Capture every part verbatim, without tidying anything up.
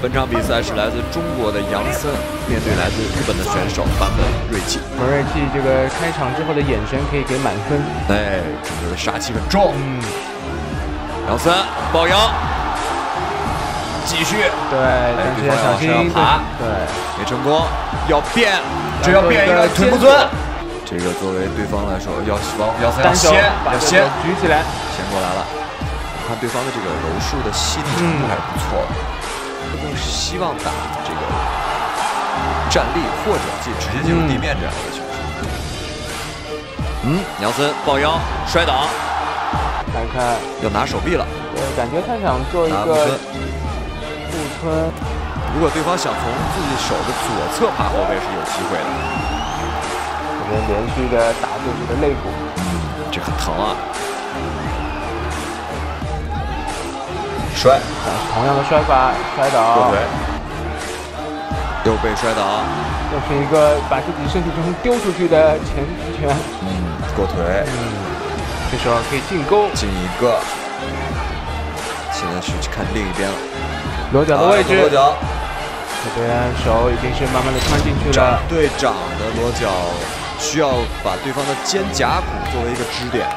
本场比赛是来自中国的杨森面对来自日本的选手坂本瑞纪。 本瑞纪这个开场之后的眼神可以给满分。 哎，整个的杀气很重。 嗯， 杨森抱腰，继续。 对，但是要小心。 爬， 对， 没成功，要变，这要变一个腿不蹲。这个作为对方来说，要往杨森要先，要先举起来， 先过来了。看对方的这个柔术的细腻程度还是不错的。 更是希望打这个站立或者进直接进入地面这样的一个选手。嗯，杨森抱腰摔倒， 看看要拿手臂了。 对，感觉他想做一个步吞。 如果对方想从自己手的左侧爬后背是有机会的。 这边连续的打对手的肋骨， 嗯，这很疼啊。 摔， 同样的摔法，摔倒， 过腿，又被摔倒， 又是一个把自己身体重新丢出去的前踢拳。 嗯，过腿， 嗯，这时候可以进勾， 进一个。现在是去看另一边了， 裸脚的位置， 裸脚， 这边手已经是慢慢的穿进去了。 掌对掌的裸脚，需要把对方的肩胛骨作为一个支点。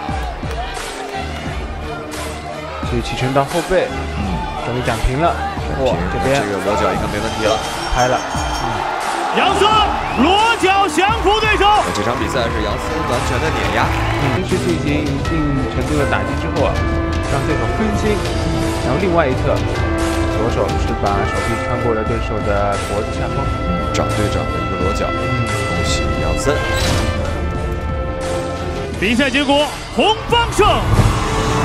去起身到后背，嗯，终于斩平了。 哇，这边这个裸脚应该没问题了， 拍了。嗯， 杨森裸脚降服对手。 这场比赛是杨森完全的碾压， 嗯，是进行一定程度的打击之后啊，让对手分心，然后另外一侧左手是把手臂穿过了对手的脖子下方， 嗯，掌对掌的一个裸脚。嗯，恭喜杨森。 比赛结果，红方胜。